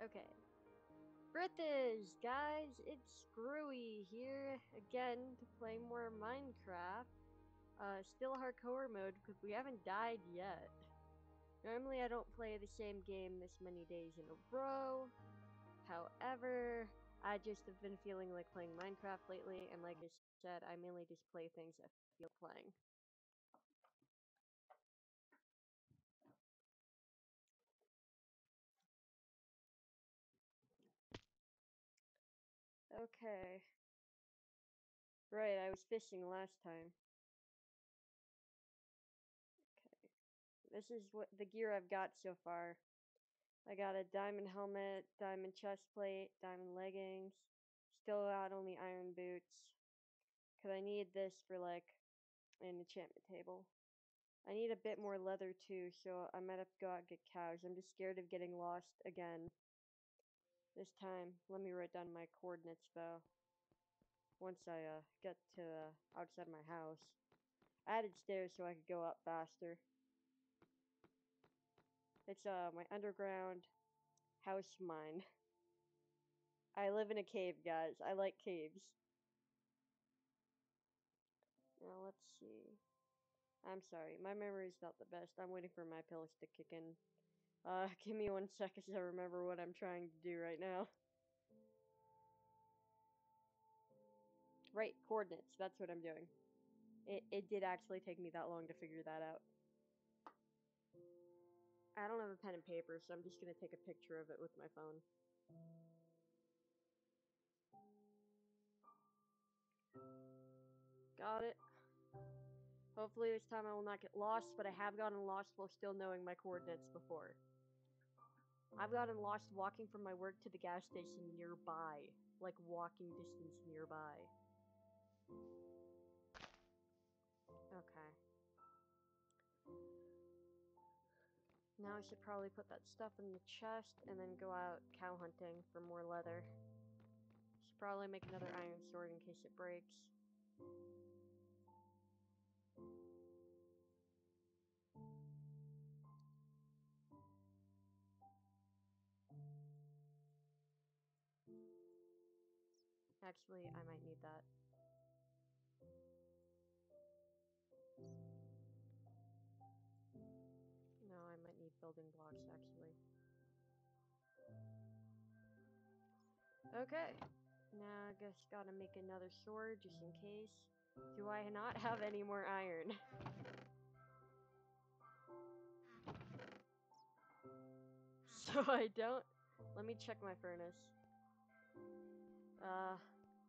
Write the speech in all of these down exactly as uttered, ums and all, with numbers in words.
Okay. British, guys, it's Screwy here again to play more Minecraft. Uh, still hardcore mode because we haven't died yet. Normally I don't play the same game this many days in a row. However, I just have been feeling like playing Minecraft lately, and like I said, I mainly just play things I feel playing. Okay. Right, I was fishing last time. Okay. This is what the gear I've got so far. I got a diamond helmet, diamond chest plate, diamond leggings. Still got only iron boots. Cause I need this for like an enchantment table. I need a bit more leather too, so I might have to go out and get cows. I'm just scared of getting lost again. This time, let me write down my coordinates though. Once I uh, get to uh, outside my house. I added stairs so I could go up faster. It's uh my underground house mine. I live in a cave, guys. I like caves. Now let's see. I'm sorry, my memory's not the best. I'm waiting for my pills to kick in. Uh, give me one second to remember what I'm trying to do right now. Right, coordinates. That's what I'm doing. It it did actually take me that long to figure that out. I don't have a pen and paper, so I'm just gonna take a picture of it with my phone. Got it. Hopefully this time I will not get lost, but I have gotten lost while still knowing my coordinates before. I've gotten lost walking from my work to the gas station nearby. Like walking distance nearby. Okay. Now I should probably put that stuff in the chest and then go out cow hunting for more leather. Should probably make another iron sword in case it breaks. Actually, I might need that. No, I might need building blocks, actually. Okay. Now I guess gotta make another sword, just in case. Do I not have any more iron? So I don't... Let me check my furnace. Uh...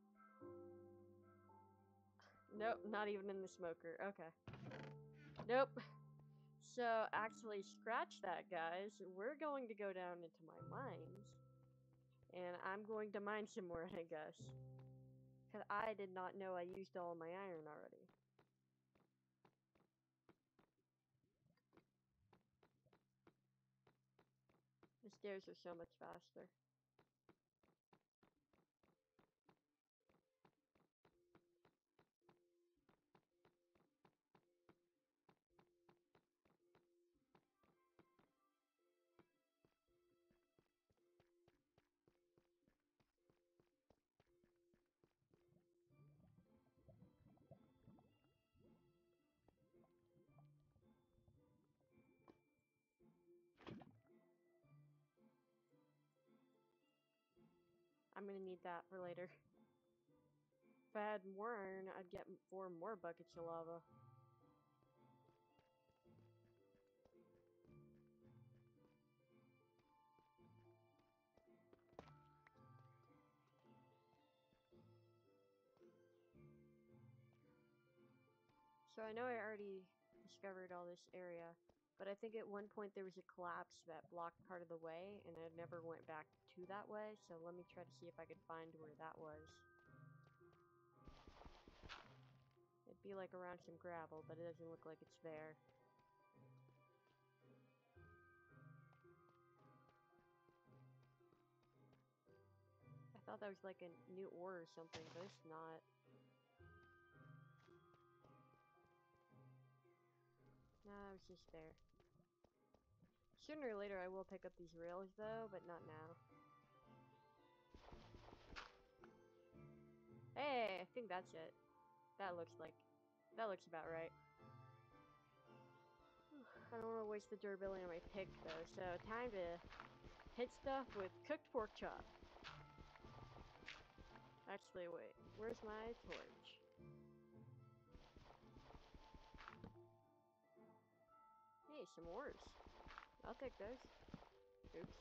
Nope, not even in the smoker. Okay. Nope. So, actually, scratch that, guys. We're going to go down into my mines. And I'm going to mine some more, I guess. Because I did not know I used all my iron already. The stairs are so much faster. I'm gonna need that for later. If I had more iron, I'd get four more buckets of lava. So I know I already discovered all this area, but I think at one point there was a collapse that blocked part of the way, and I never went back to that way, so let me try to see if I could find where that was. It'd be like around some gravel, but it doesn't look like it's there. I thought that was like a new ore or something, but it's not. No, it was just there. Sooner or later I will pick up these rails though, but not now. Hey, I think that's it. That looks like... That looks about right. I don't want to waste the durability on my pick, though, so time to hit stuff with cooked pork chop. Actually, wait. Where's my torch? Hey, some ores. I'll take those. Oops.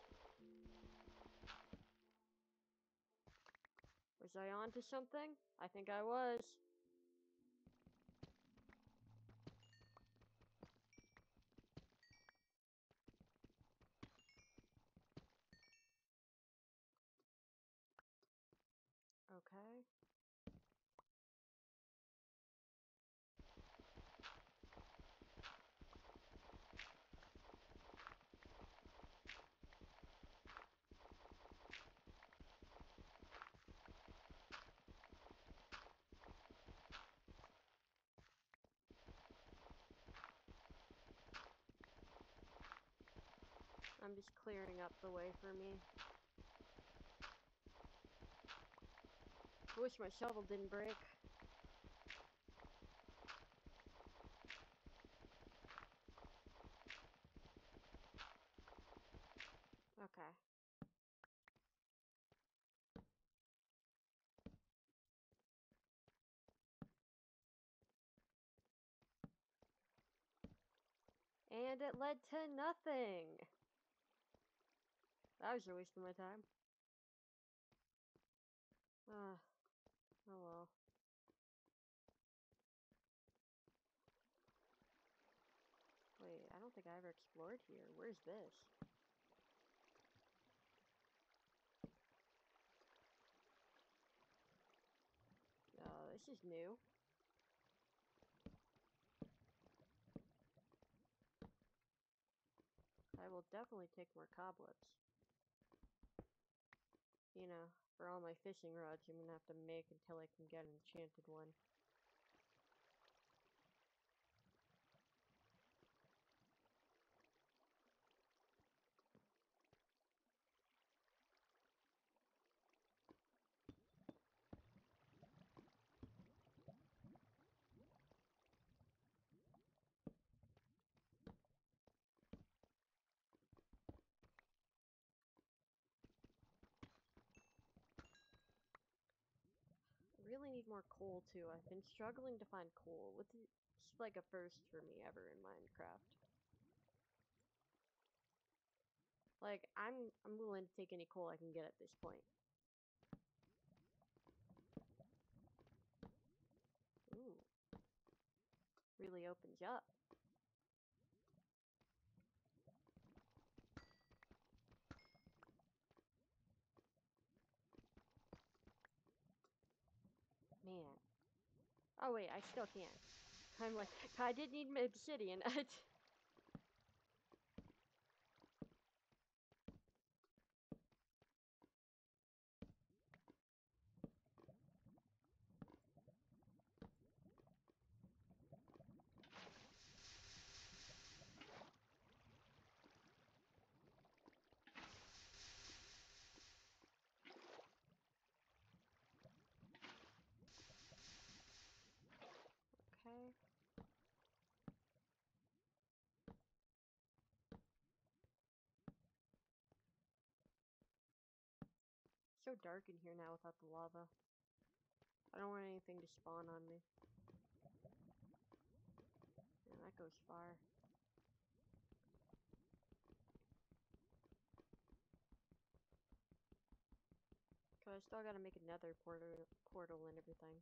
Was I on to something? I think I was. Okay. I'm just clearing up the way for me. I wish my shovel didn't break. Okay. And it led to nothing! That was a waste of my time. Ah, oh well. Wait, I don't think I ever explored here. Where's this? Oh, this is new. I will definitely take more cobwebs. You know, for all my fishing rods I'm gonna have to make until I can get an enchanted one. Really need more coal too. I've been struggling to find coal. It's like a first for me ever in Minecraft. Like I'm I'm willing to take any coal I can get at this point. Ooh. Really opens up. Man. Oh wait, I still can't. I'm like, I did need obsidian. Okay. So dark in here now without the lava. I don't want anything to spawn on me. Yeah, that goes far. Cause I still gotta make another portal, portal and everything.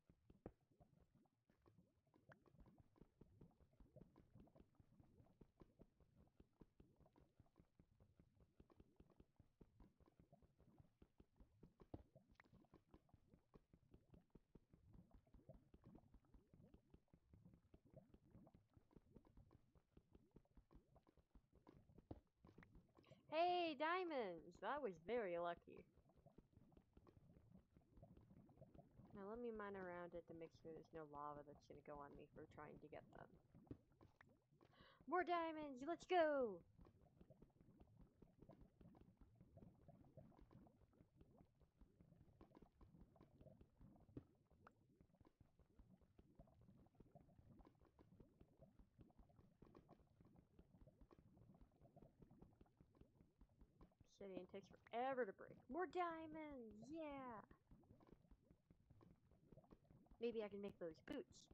Hey, diamonds! That was very lucky. Now let me mine around it to make sure there's no lava that's gonna go on me for trying to get them. More diamonds! Let's go! obsidian takes forever to break. More diamonds! Yeah! Maybe I can make those boots.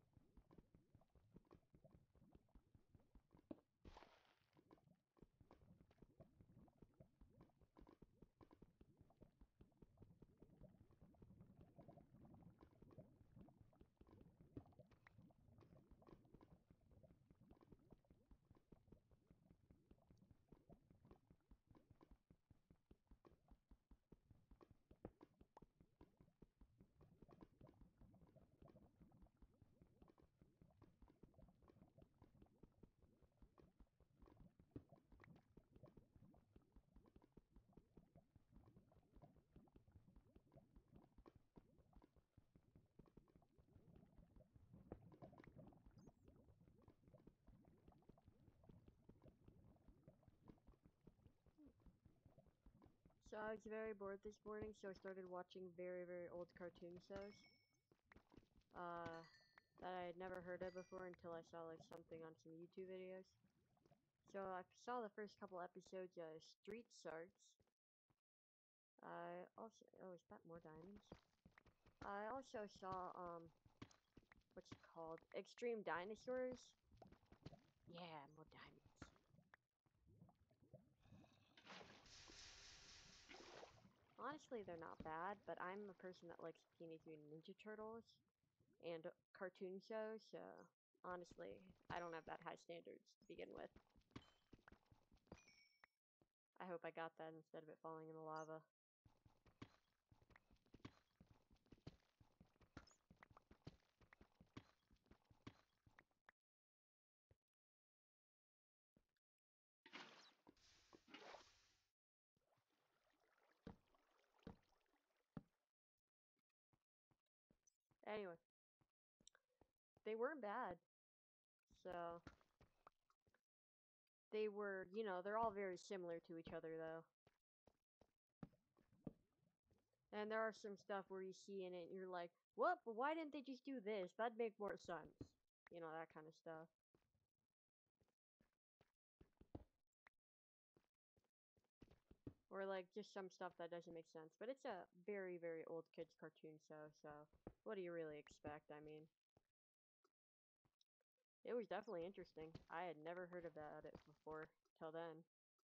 So I was very bored this morning, so I started watching very, very old cartoon shows. Uh, that I had never heard of before until I saw like something on some YouTube videos. So I saw the first couple episodes of Street Sharks. I also, oh, is that more diamonds? I also saw, um, what's it called? Extreme Dinosaurs. Yeah, more diamonds. Honestly, they're not bad, but I'm a person that likes Teenage Mutant Ninja Turtles and cartoon shows, so honestly, I don't have that high standards to begin with. I hope I got that instead of it falling in the lava. Anyway, they weren't bad. So, they were, you know, they're all very similar to each other, though. And there are some stuff where you see in it and you're like, what? But why didn't they just do this? That'd make more sense. You know, that kind of stuff. Or, like, just some stuff that doesn't make sense. But it's a very, very old kids cartoon show, so what do you really expect? I mean, it was definitely interesting. I had never heard about it before till then.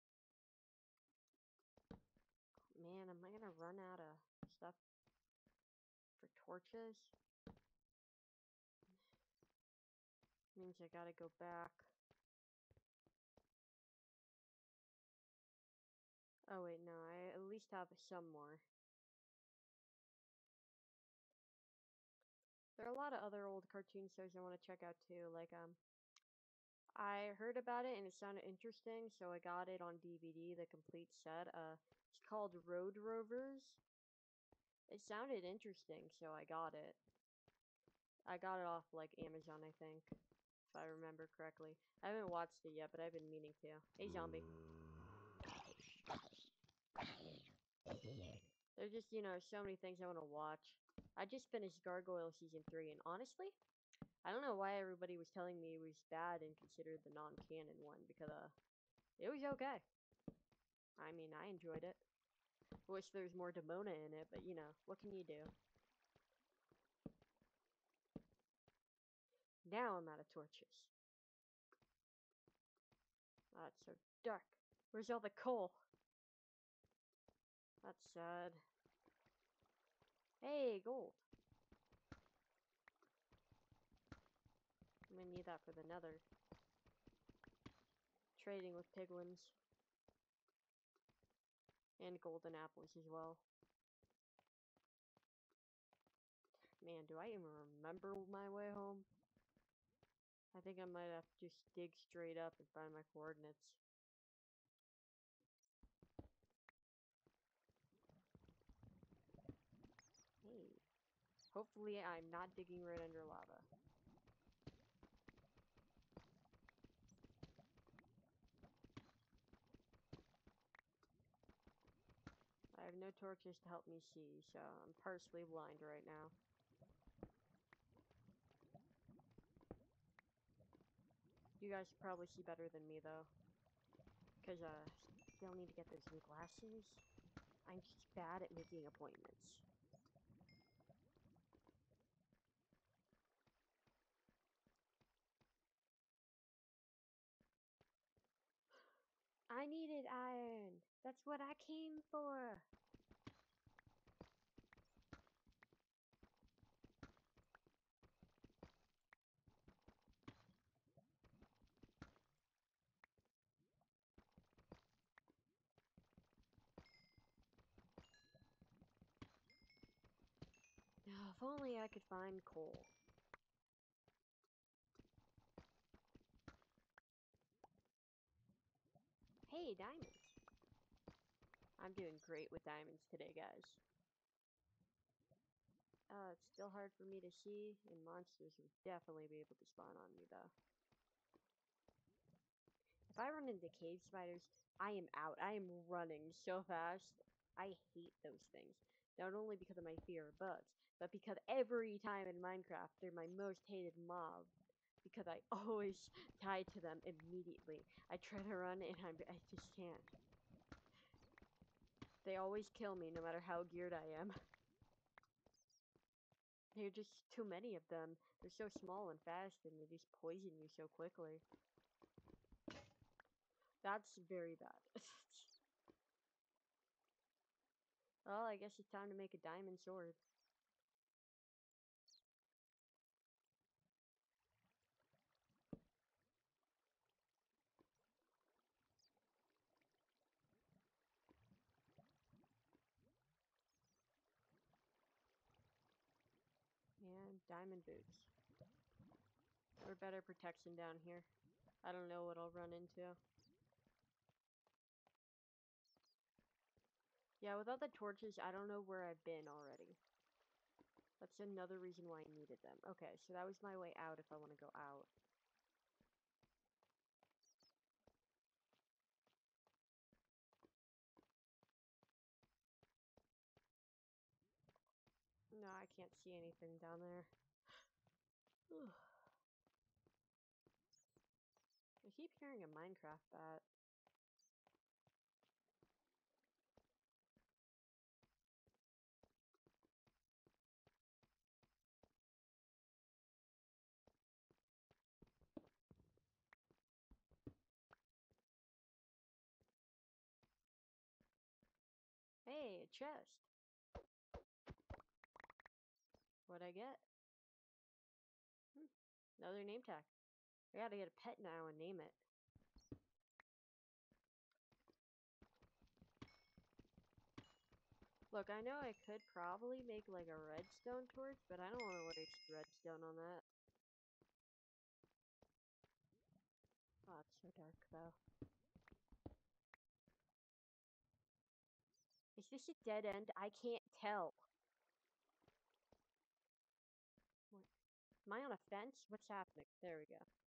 Man, am I gonna run out of stuff for torches? Means I gotta go back. Oh wait, no, I at least have some more. There are a lot of other old cartoon shows I want to check out too, like, um, I heard about it and it sounded interesting, so I got it on D V D, the complete set. Uh, it's called Road Rovers. It sounded interesting, so I got it. I got it off, like, Amazon, I think, if I remember correctly. I haven't watched it yet, but I've been meaning to. Hey, zombie. There's just, you know, so many things I want to watch. I just finished Gargoyle Season three, and honestly, I don't know why everybody was telling me it was bad and considered the non-canon one, because, uh, it was okay. I mean, I enjoyed it. Wish there was more Demona in it, but, you know, what can you do? Now I'm out of torches. Oh, it's so dark. Where's all the coal? That's sad. Hey, gold. I'm gonna need that for the nether. Trading with piglins. And golden apples as well. Man, do I even remember my way home? I think I might have to just dig straight up and find my coordinates. Hey. Hopefully I'm not digging right under lava. I have no torches to help me see, so I'm partially blind right now. You guys probably see better than me, though. Because, uh, still need to get those new glasses. I'm just bad at making appointments. I needed iron. That's what I came for. Oh, if only I could find coal. Hey, diamonds. I'm doing great with diamonds today, guys. Uh, it's still hard for me to see, and monsters will definitely be able to spawn on me, though. If I run into cave spiders, I am out. I am running so fast. I hate those things. Not only because of my fear of bugs, but because every time in Minecraft, they're my most hated mob. Because I always die to them immediately. I try to run and I'm, I just can't. They always kill me no matter how geared I am. There are just too many of them. They're so small and fast and they just poison you so quickly. That's very bad. Well, I guess it's time to make a diamond sword. And diamond boots. For better protection down here. I don't know what I'll run into. Yeah, without the torches, I don't know where I've been already. That's another reason why I needed them. Okay, so that was my way out if I want to go out. No, I can't see anything down there. I keep hearing a Minecraft bat. Hey, a chest. What'd I get? Hmm, another name tag. I gotta get a pet now and name it. Look, I know I could probably make like a redstone torch, but I don't want to waste redstone on that. Oh, it's so dark though. Is this a dead end? I can't tell. What? Am I on a fence? What's happening? There we go.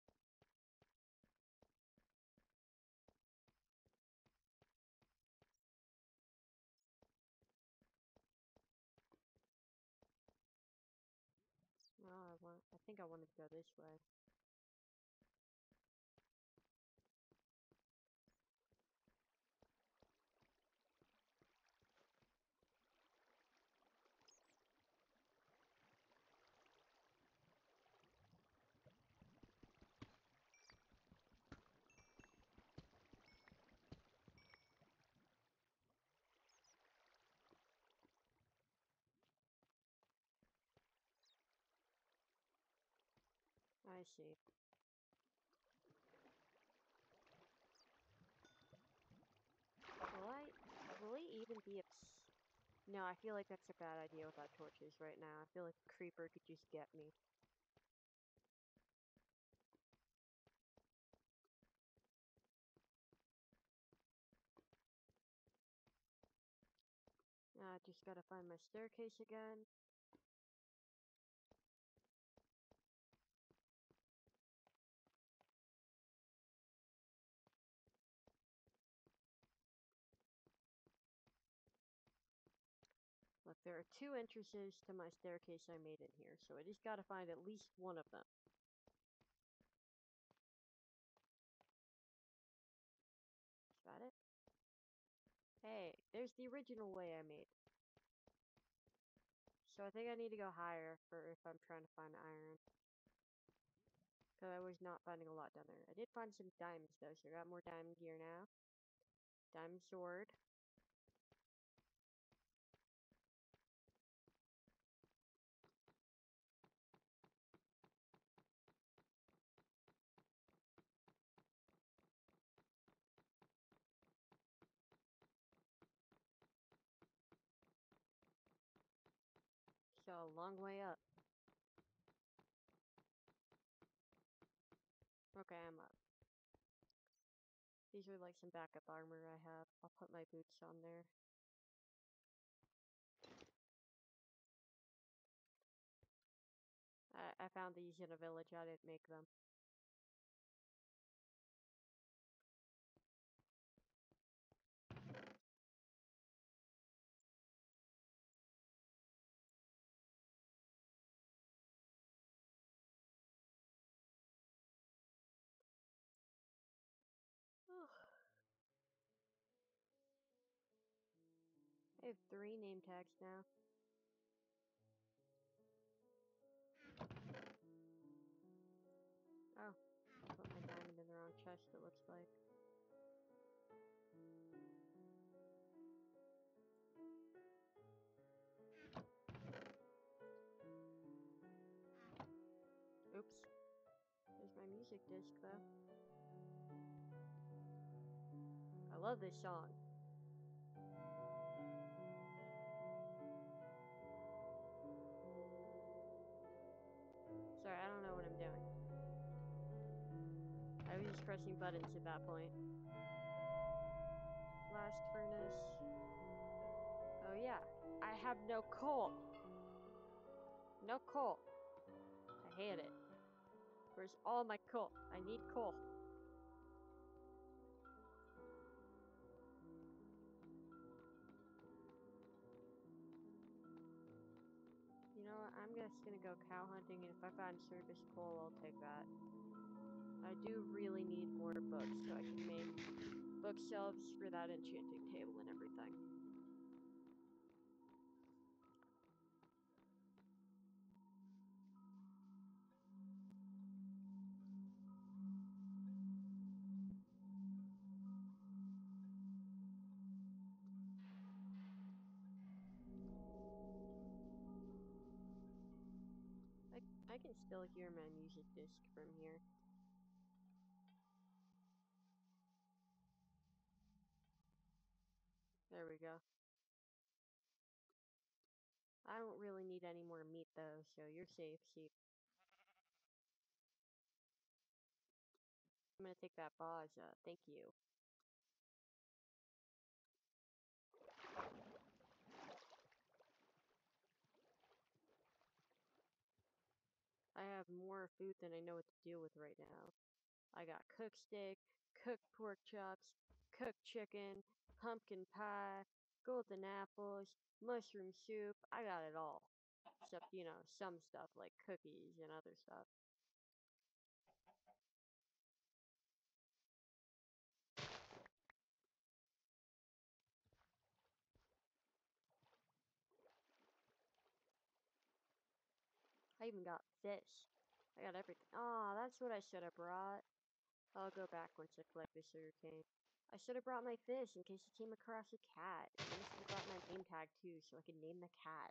Oh, I want. I think I wanted to go this way. I see. Will I? Will he even be ups? No, I feel like that's a bad idea without torches right now. I feel like a creeper could just get me. Now I just gotta find my staircase again. Look, there are two entrances to my staircase I made in here, so I just gotta find at least one of them. Is that it? there's the original way I made. So I think I need to go higher for if I'm trying to find iron. Because I was not finding a lot down there. I did find some diamonds though, so I got more diamond gear now. Diamond sword. So a long way up. Okay, I'm up. These are like some backup armor I have. I'll put my boots on there. I, I found these in a village. I didn't make them. I have three name tags now. Oh, I put my diamond in the wrong chest, it looks like. Oops. There's my music disc, though. I love this song. Sorry, I don't know what I'm doing. I was just pressing buttons at that point. Blast furnace. Oh yeah, I have no coal. No coal. I hate it. Where's all my coal? I need coal. You know what? I'm just gonna go cow hunting, and if I find surface coal, I'll take that. I do really need more books so I can make bookshelves for that enchanting table and everything. I, I can still hear my music disc from here. There we go. I don't really need any more meat though, so you're safe, sheep. I'm gonna take that Baja, thank you. I have more food than I know what to deal with right now. I got cooked steak, cooked pork chops, cooked chicken, pumpkin pie, golden apples, mushroom soup. I got it all. Except, you know, some stuff like cookies and other stuff. I even got fish. I got everything. Aw, that's what I should have brought. I'll go back once I collect the sugar cane. I should have brought my fish in case I came across a cat. And I should have brought my name tag too so I could name the cat.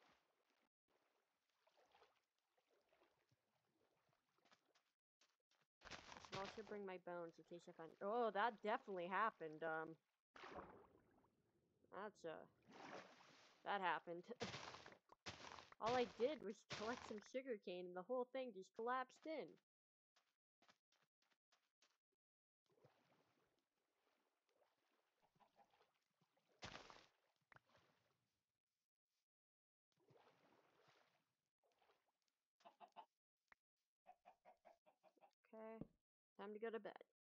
I should also bring my bones in case I find. Oh, that definitely happened. Um, that's uh, that happened. All I did was collect some sugarcane, and the whole thing just collapsed in. Okay, time to go to bed.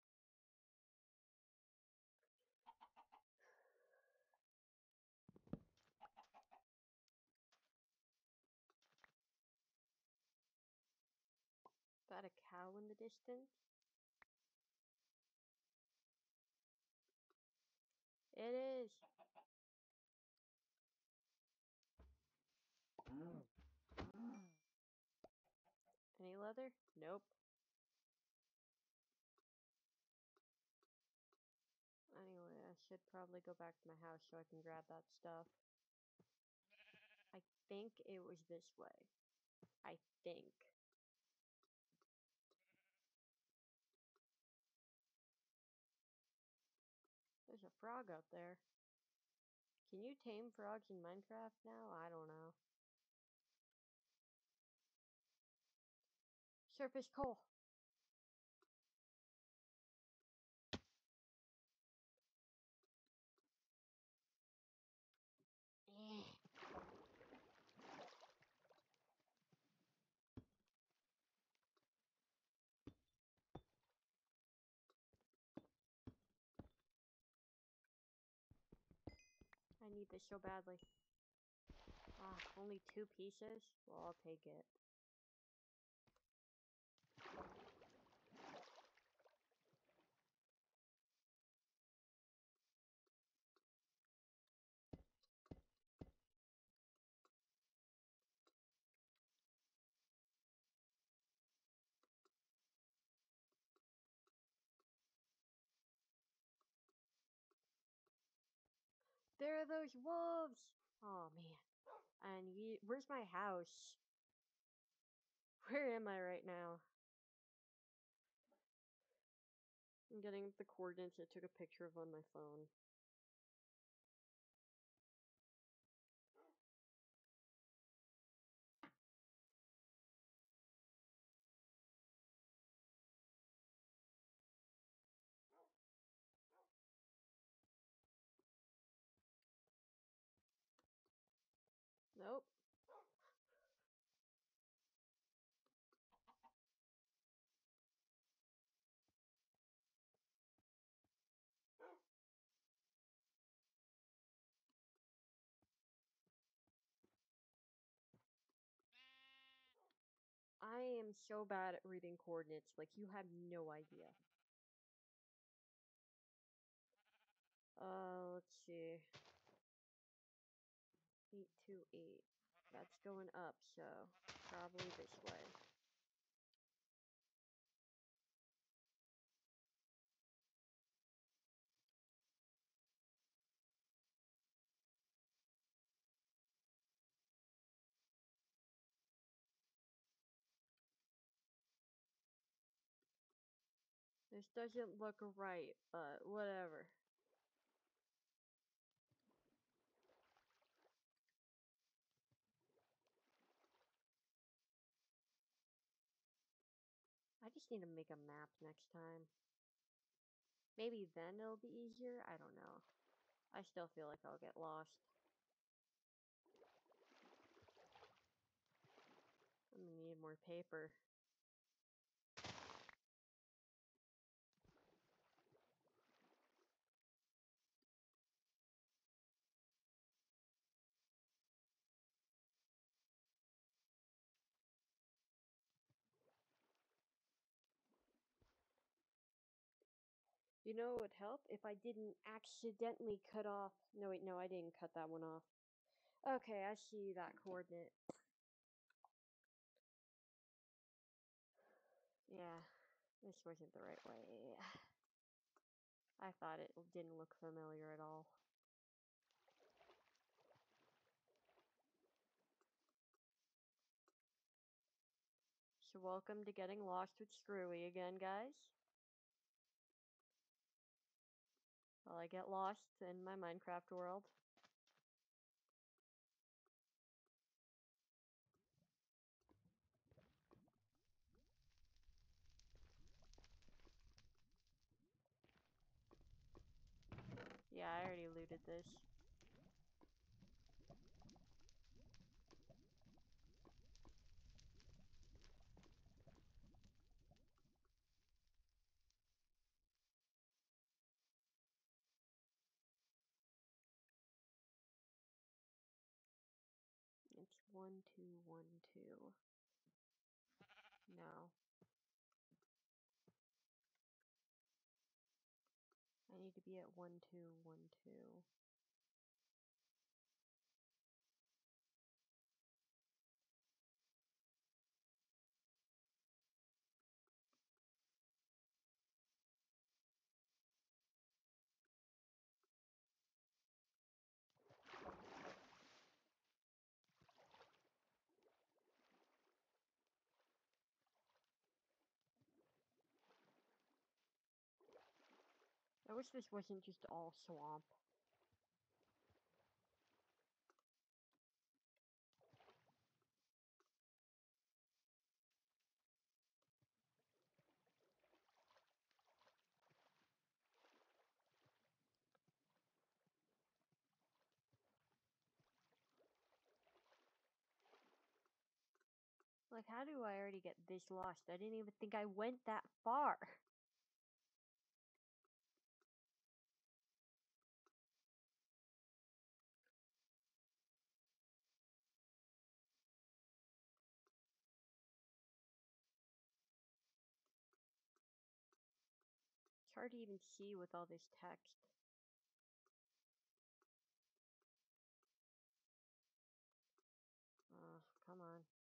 Got a cow in the distance. It is. leather? Nope. Anyway, I should probably go back to my house so I can grab that stuff. I think it was this way. I think. There's a frog out there. Can you tame frogs in Minecraft now? I don't know. Surface coal. I need this so badly. Ah, only two pieces? Well, I'll take it. There are those wolves! Oh, man. And you, where's my house? Where am I right now? I'm getting the coordinates I took a picture of on my phone. Nope. I am so bad at reading coordinates, like you have no idea. Uh, let's see. eight two eight. That's going up, so probably this way. This doesn't look right, but whatever. I just need to make a map next time. Maybe then it'll be easier? I don't know. I still feel like I'll get lost. I'm gonna need more paper. You know what would help? If I didn't accidentally cut off... No, wait, no, I didn't cut that one off. Okay, I see that coordinate. Yeah, this wasn't the right way. I thought it didn't look familiar at all. So welcome to getting lost with Screwy again, guys. While I get lost in my Minecraft world. Yeah, I already looted this. It's one, two, one, two. No. I need to be at one, two, one, two. I wish this wasn't just all swamp. Like, how do I already get this lost? I didn't even think I went that far. It's hard to even see with all this text. Oh, come on.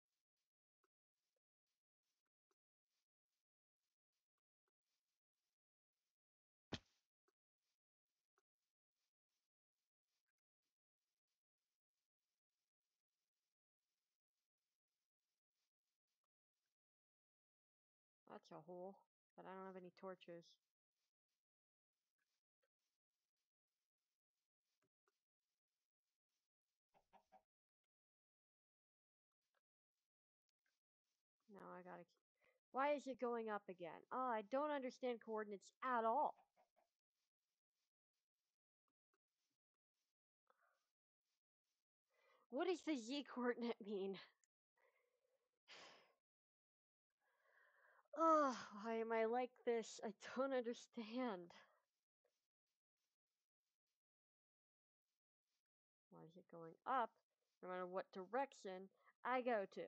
That's a hole, but I don't have any torches. Now I gotta... Why is it going up again? Oh, I don't understand coordinates at all. What does the Z coordinate mean? Oh, why am I like this? I don't understand. Why is it going up no matter what direction I go to?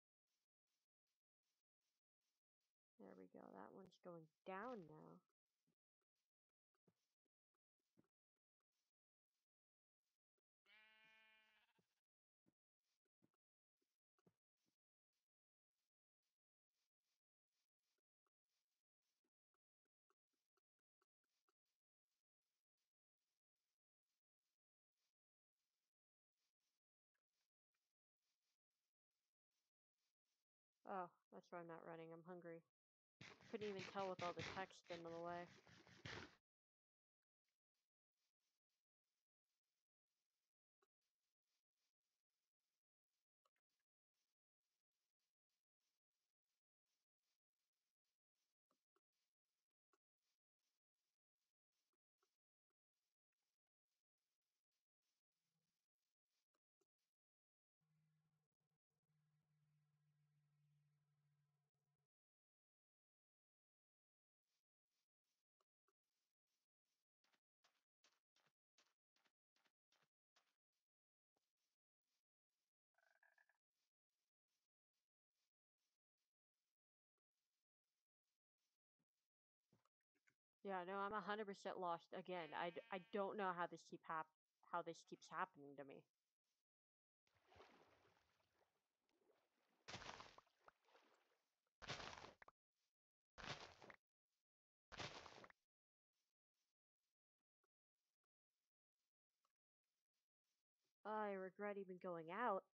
There we go. That one's going down now. Oh, that's why I'm not running. I'm hungry. Couldn't even tell with all the text in the way. Yeah, no, I'm one hundred percent lost. Again, I, d- I don't know how this keep hap how this keeps happening to me. I regret even going out.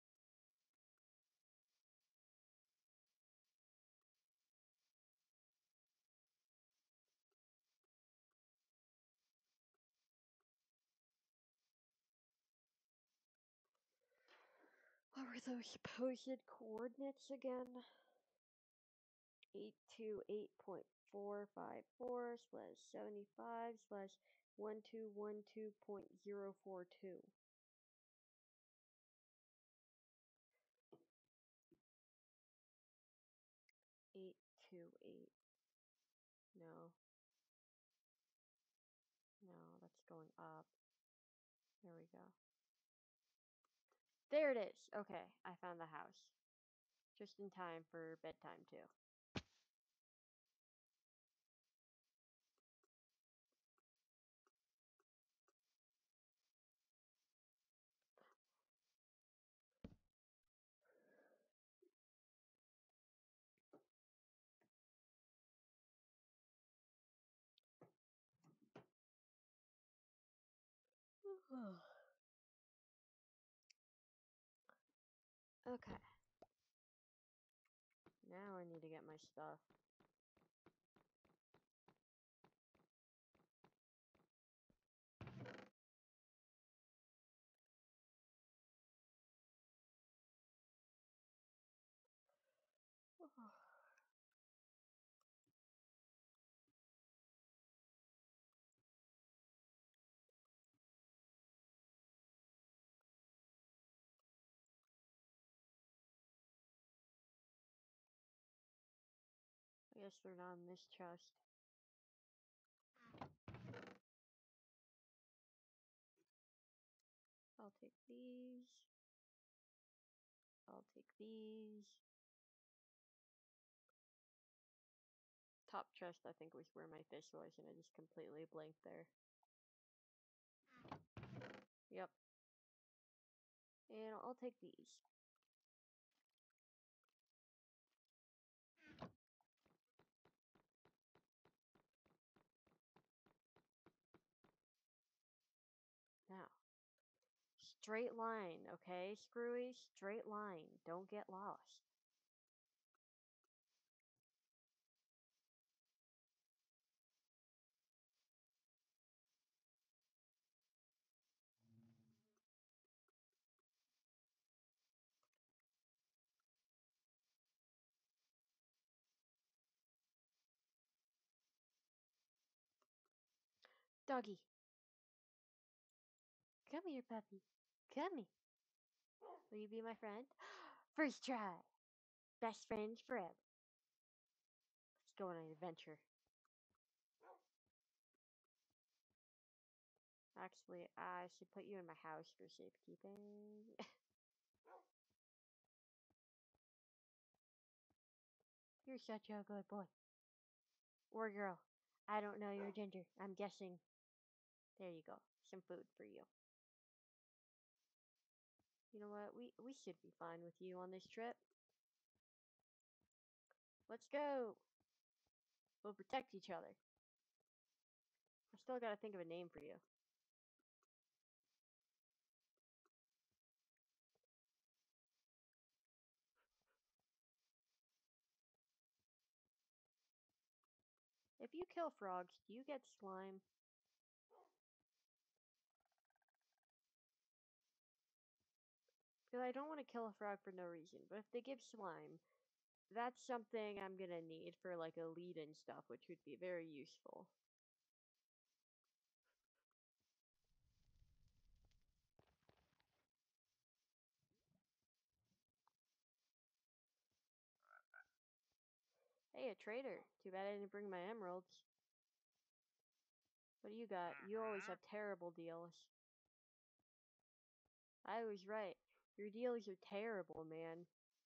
What were those supposed coordinates again? eight two eight point four five four slash seventy-five slash one two one two point zero four two. eight two eight. No. No, that's going up. There we go. There it is. Okay, I found the house. Just in time for bedtime, too. Okay. Now I need to get my stuff. guess they're not in this chest. I'll take these. I'll take these. Top chest, I think, was where my fish was, and I just completely blanked there. Yep. And I'll take these. Now, straight line, okay, Screwy? Straight line. Don't get lost. Doggy. Come here, puppy. Come here. Will you be my friend? First try. Best friends forever. Let's go on an adventure. Actually, I should put you in my house for safekeeping. You're such a good boy. Or girl. I don't know your gender. I'm guessing. There you go. Some food for you. You know what? We we should be fine with you on this trip. Let's go. We'll protect each other. I still gotta think of a name for you. If you kill frogs, do you get slime? Because I don't want to kill a frog for no reason, but if they give slime, that's something I'm gonna need for like a lead and stuff, which would be very useful. Hey, a trader. Too bad I didn't bring my emeralds. What do you got? You always have terrible deals. I was right. Your deals are terrible, man.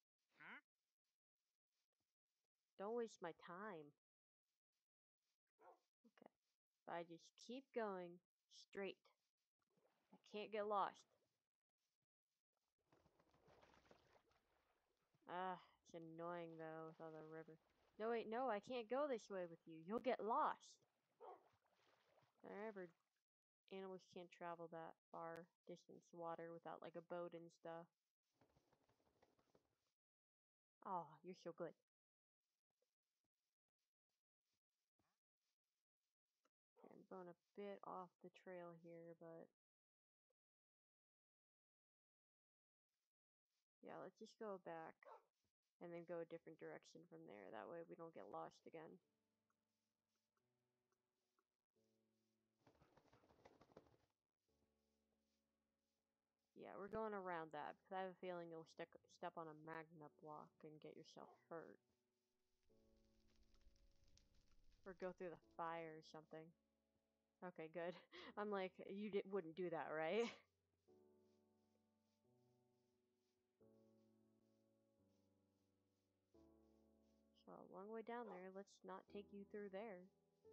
Don't waste my time. Okay. If I just keep going straight, I can't get lost. Ah, it's annoying though with all the river. No, wait, no, I can't go this way with you. You'll get lost. Wherever animals can't travel that far distance water without like a boat and stuff. Oh, you're so good. Okay, I'm going a bit off the trail here, but yeah, let's just go back and then go a different direction from there. That way we don't get lost again. Yeah, we're going around that because I have a feeling you'll stick, step on a magma block and get yourself hurt. Or go through the fire or something. Okay, good. I'm like, you di wouldn't do that, right? So, a long way down there, let's not take you through there.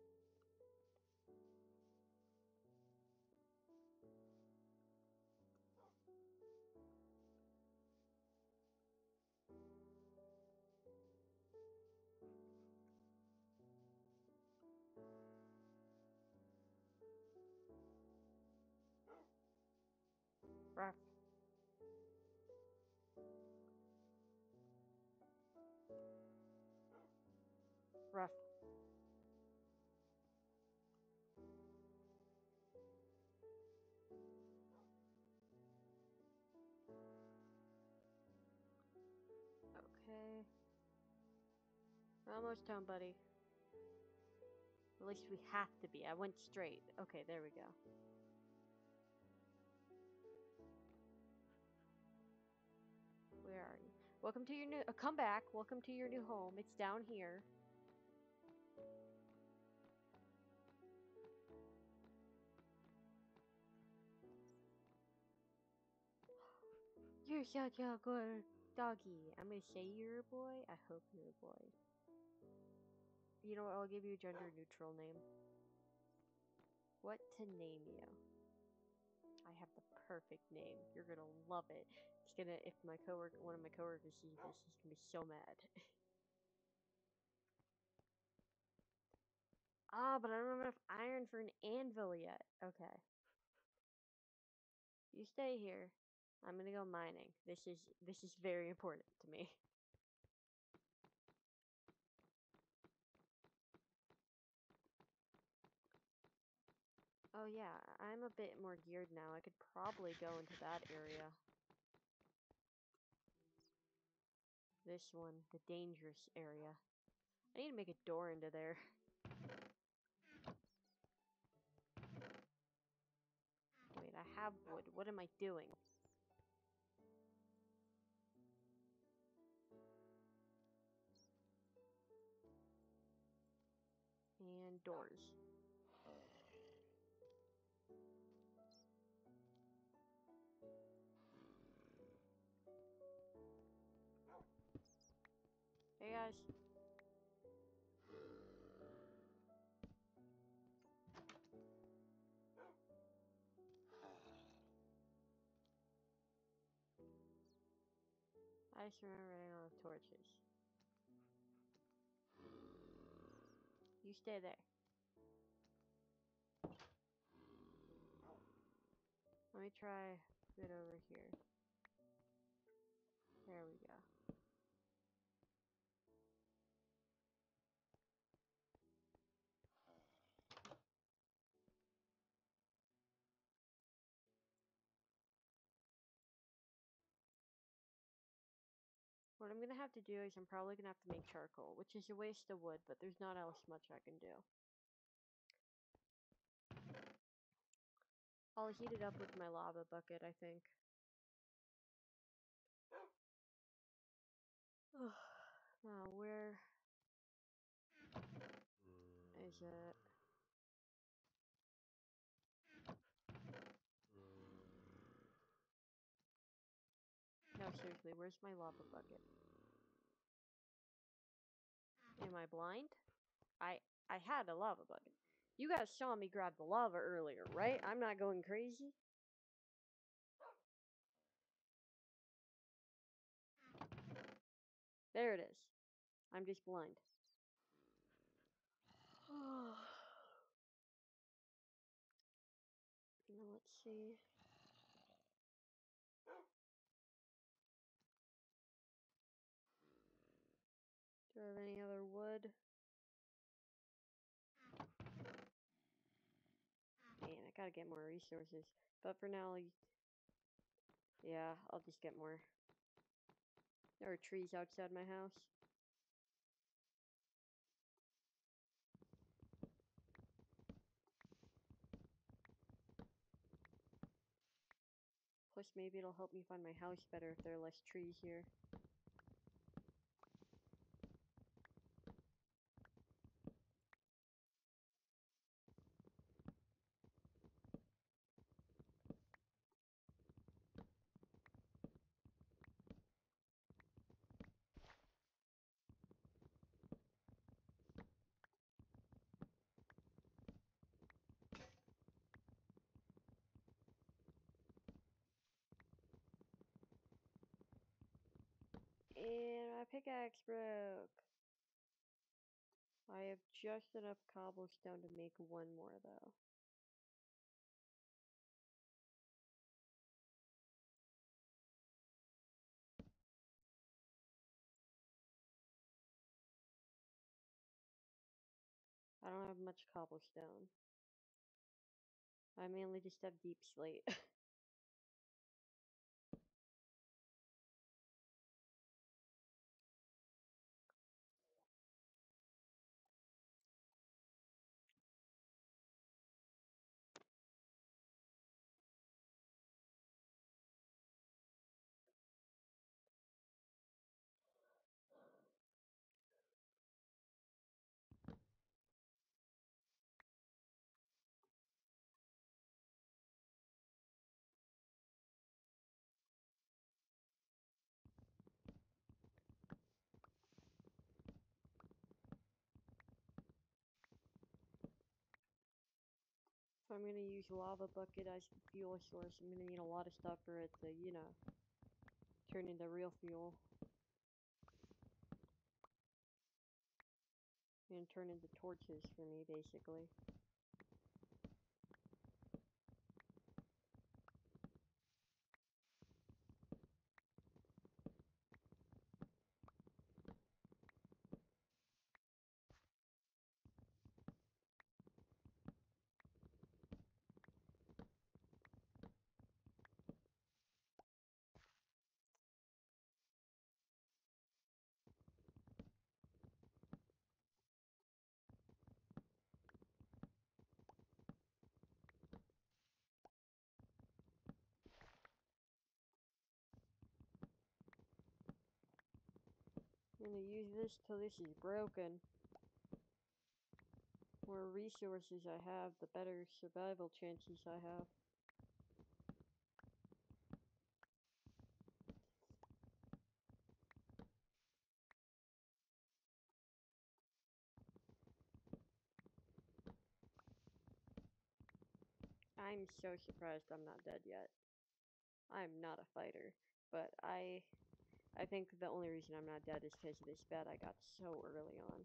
Ruff. Ruff. Okay. We're almost home, buddy. At least we have to be. I went straight. Okay, there we go. Where are you? Welcome to your new- uh, come back. Welcome to your new home. It's down here. You're such a good doggy. I'm gonna say you're a boy. I hope you're a boy. You know what? I'll give you a gender neutral name. What to name you? I have the perfect name. You're gonna love it. It's gonna, if my coworker, one of my coworkers sees this, he's gonna be so mad. Ah, but I don't have enough iron for an anvil yet. Okay. You stay here. I'm gonna go mining. This is, this is very important to me. Oh yeah, I'm a bit more geared now. I could probably go into that area. This one, the dangerous area. I need to make a door into there. Wait, I have wood. What am I doing? And doors. Hey guys. I just remember I don't have torches. You stay there. Let me try it over here. There we go. What I'm gonna have to do is I'm probably gonna have to make charcoal, which is a waste of wood, but there's not else much I can do. I'll heat it up with my lava bucket, I think. Now, where is it? No, seriously, where's my lava bucket? Am I blind? I I had a lava bucket. You guys saw me grab the lava earlier, right? I'm not going crazy. There it is. I'm just blind. Now let's see. Do I have any other wood? Man, I gotta get more resources. But for now, yeah, I'll just get more. There are trees outside my house. Plus, maybe it'll help me find my house better if there are less trees here. And my pickaxe broke. I have just enough cobblestone to make one more, though. I don't have much cobblestone. I mainly just have deep slate. I'm gonna use lava bucket as the fuel source, I'm gonna need a lot of stuff for it to, you know, turn into real fuel. And turn into torches for me, basically. I'm gonna use this till this is broken. More resources I have, the better survival chances I have. I'm so surprised I'm not dead yet. I'm not a fighter, but I I think the only reason I'm not dead is because of this bed I got so early on.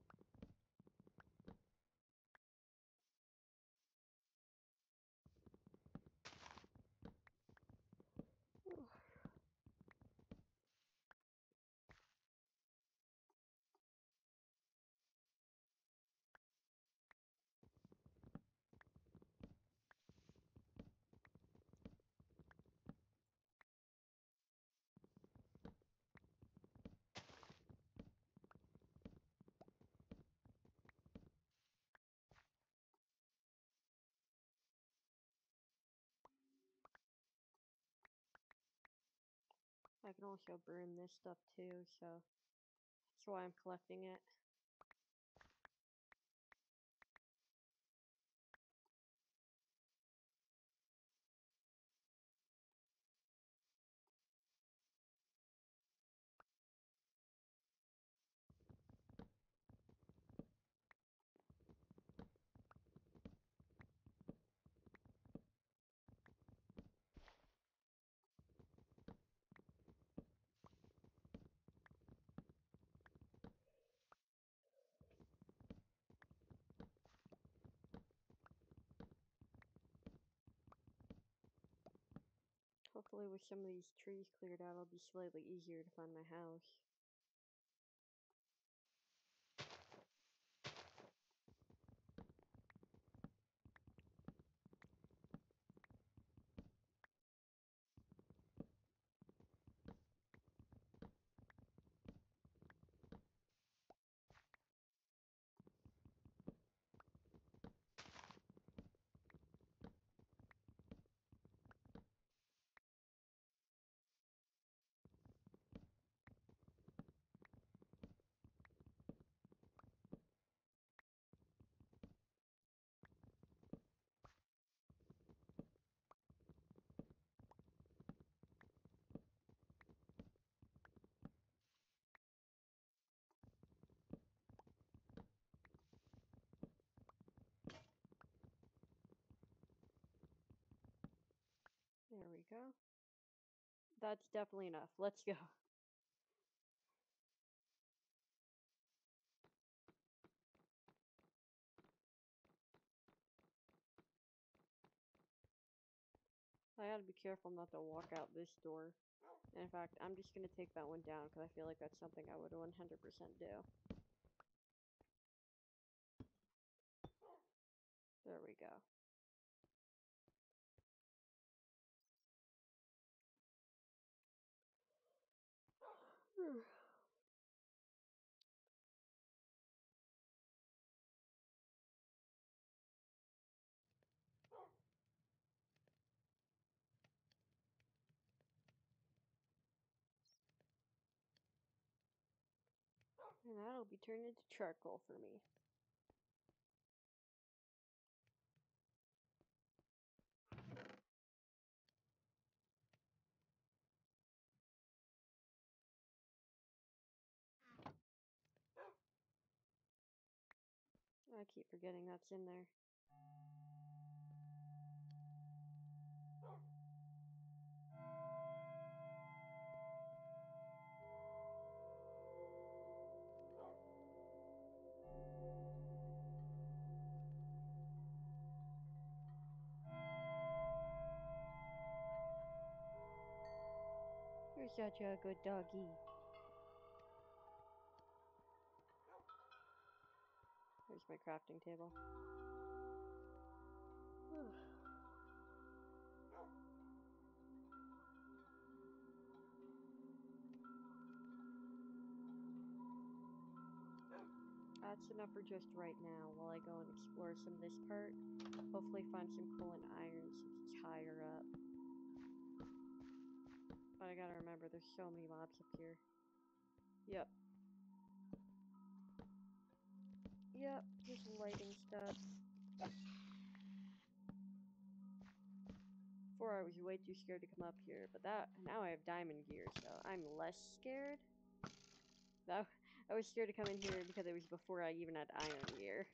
I can also burn this stuff too, so that's why I'm collecting it. Hopefully with some of these trees cleared out, it'll be slightly easier to find my house. There we go. That's definitely enough. Let's go. I gotta be careful not to walk out this door. In fact, I'm just gonna take that one down because I feel like that's something I would one hundred percent do. There we go. And that'll be turned into charcoal for me. I keep forgetting that's in there. You're such a good doggy. There's my crafting table. That's enough for just right now while I go and explore some of this part. Hopefully find some coal and iron since it's higher up. But I gotta remember, there's so many mobs up here. Yep. Yep, just lighting stuff. Before I was way too scared to come up here, but that now I have diamond gear, so I'm less scared. That, I was scared to come in here because it was before I even had iron gear.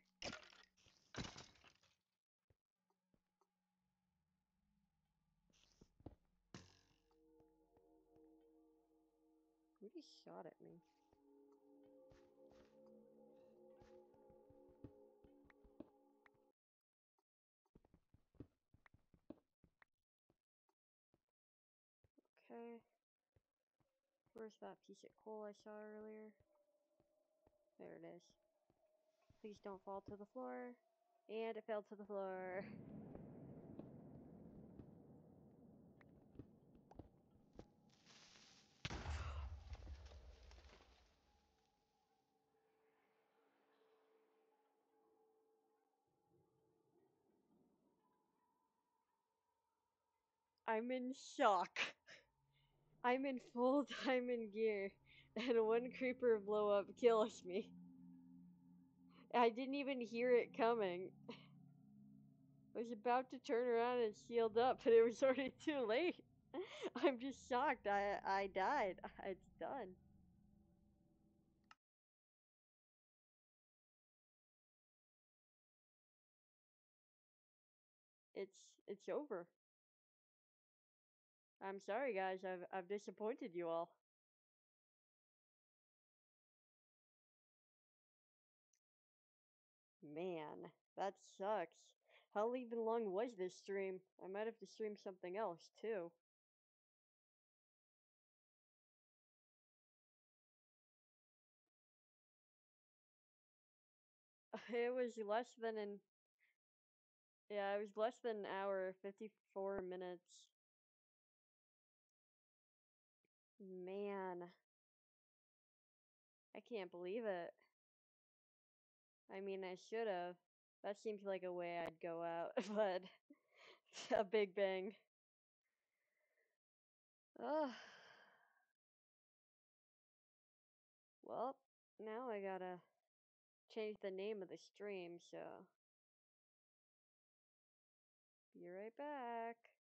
Who just shot at me? Okay. Where's that piece of coal I saw earlier? There it is. Please don't fall to the floor. And it fell to the floor. I'm in shock. I'm in full diamond gear, and one creeper blow up kills me. I didn't even hear it coming. I was about to turn around and shield up, but it was already too late. I'm just shocked. I I died. It's done. It's it's over. I'm sorry, guys. I've I've disappointed you all. Man, that sucks. How even long was this stream? I might have to stream something else too. It was less than an yeah, it was less than an hour, fifty-four minutes. Man, I can't believe it. I mean, I should have. That seems like a way I'd go out, but a big bang. Ugh. Well, now I gotta change the name of the stream, so be right back.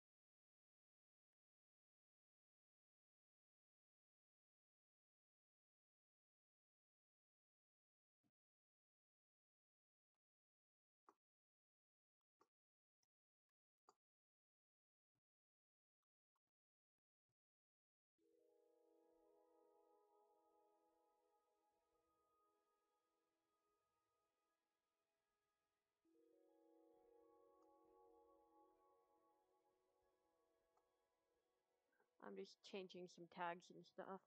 I'm just changing some tags and stuff.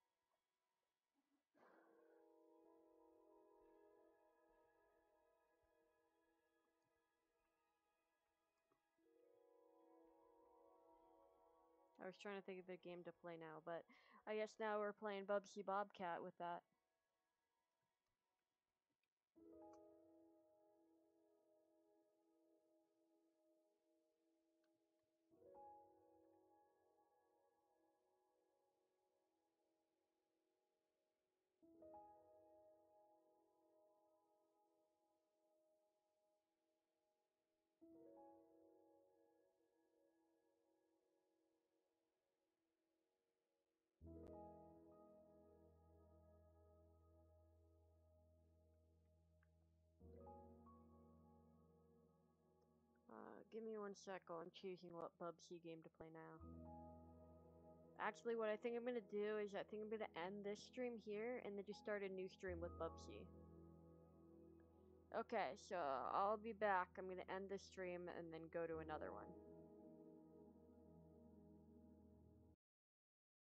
I was trying to think of a game to play now, but I guess now we're playing Bubsy Bobcat with that. Uh, give me one sec while I'm choosing what Bubsy game to play now. Actually, what I think I'm gonna do is I think I'm gonna end this stream here and then just start a new stream with Bubsy. Okay, so I'll be back. I'm gonna end this stream and then go to another one.